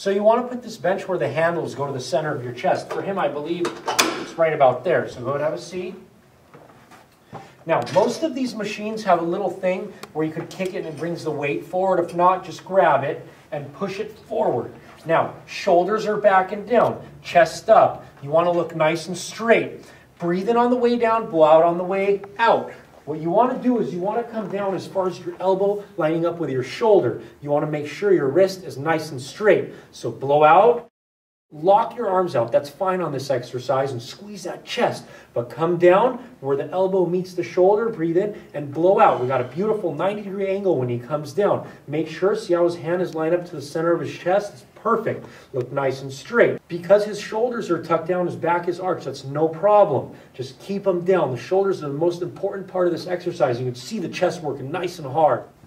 So you want to put this bench where the handles go to the center of your chest. For him, I believe it's right about there. So go ahead and have a seat. Now, most of these machines have a little thing where you could kick it and it brings the weight forward. If not, just grab it and push it forward. Now, shoulders are back and down, chest up. You want to look nice and straight. Breathe in on the way down, blow out on the way out. What you want to do is you want to come down as far as your elbow lining up with your shoulder. You want to make sure your wrist is nice and straight. So blow out, lock your arms out. That's fine on this exercise, and squeeze that chest. But come down where the elbow meets the shoulder, breathe in, and blow out. We got a beautiful 90-degree angle when he comes down. Make sure, see how his hand is lined up to the center of his chest? It's perfect. Look nice and straight. Because his shoulders are tucked down, his back is arched, that's no problem. Just keep them down. The shoulders are the most important part of this exercise. You can see the chest working nice and hard.